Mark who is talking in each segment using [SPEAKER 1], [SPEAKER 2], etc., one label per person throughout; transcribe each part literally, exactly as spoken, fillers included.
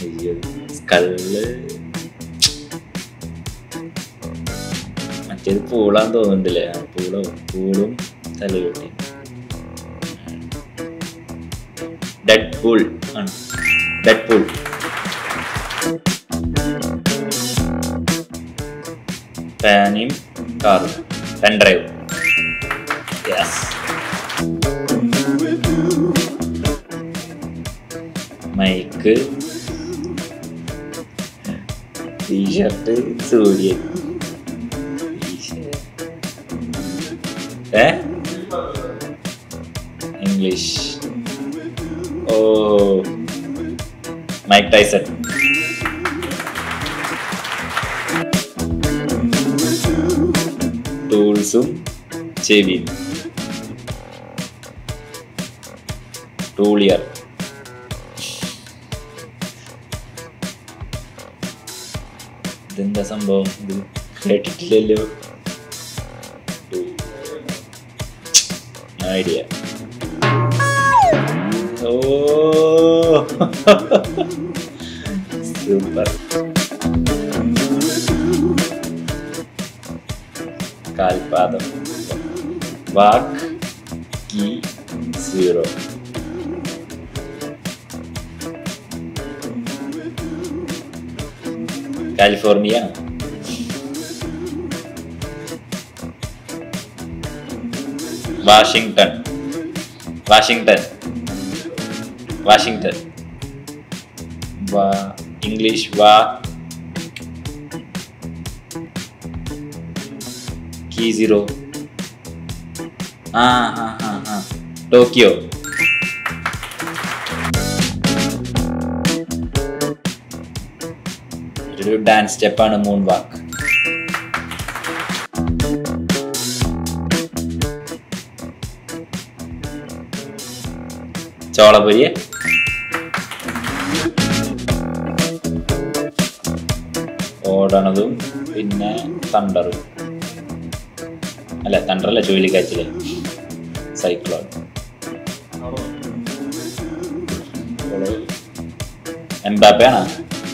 [SPEAKER 1] Skull മറ്റേത് പൂളാന്ന് തോന്നുന്നുണ്ടല്ലേ? പൂളോ പൂളും തലയോട്ടി. ഡെഡ് പൂൾ ആണ്. Deadpool. ഫാനും കാറും. Pen drive. Yes. Mic, t shirt, സൂര്യൻ. ഏ ഇംഗ്ലീഷ്. ഓ മൈക്ക് ടൈസൺ. ടൂൾസും ചെവിയും. ടൂളിയർ. ഇതെന്താ സംഭവം? ഇത് കേട്ടിട്ടില്ലല്ലോ. ഐഡിയ. ഓ സൂപ്പർ. കാൽപാദം. വാക്ക് key zero. California. Washington. Washington. Washington. വാ ഇംഗ്ലീഷ്. വാ കീ സീറോ. ആ ഹാ ഹാ ഹാ ടോക്കിയോ. ഒരു ഡാൻസ് സ്റ്റെപ്പാണ് മൂൺ വാക്ക്. ചോളപൊരി. ഓടണതും പിന്നെ തണ്ടറും. അല്ല തണ്ടറല്ല, ചുഴലിക്കാറ്റില്. സൈക്ലോൺ. എംബാപ്പെ ആണോ?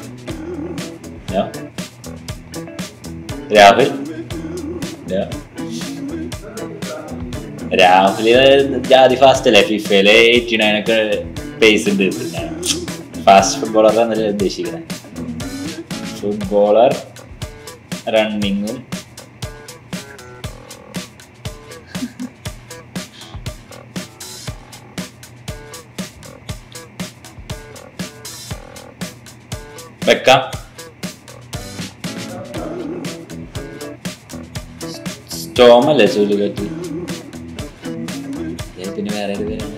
[SPEAKER 1] രാഹുൽ. രാഹുല് ജാതി ഫാസ്റ്റ് അല്ലേ? ഫിഫയില് എയ്റ്റി നയൻ ഒക്കെ പേസ് ഉണ്ട്. പിന്നെ ഫാസ്റ്റ് ഫുട്ബോളർ എന്നല്ലേ ഉദ്ദേശിക്കുന്നത്? ഫുട്ബോളർ, റണ്ണിങ്ങും വെക്കാം. സ്റ്റോമല്ലേ ചുഴലിക്കാറ്റ്? പിന്നെ വേറെ ഒരു പേര്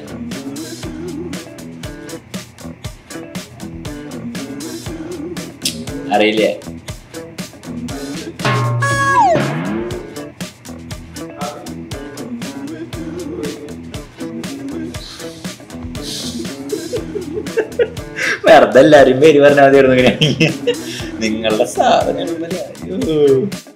[SPEAKER 1] അറിയില്ലേ? വെറുതെ എല്ലാരും പേര് പറഞ്ഞാൽ മതിയായിരുന്നു. നിങ്ങളുടെ സാധനം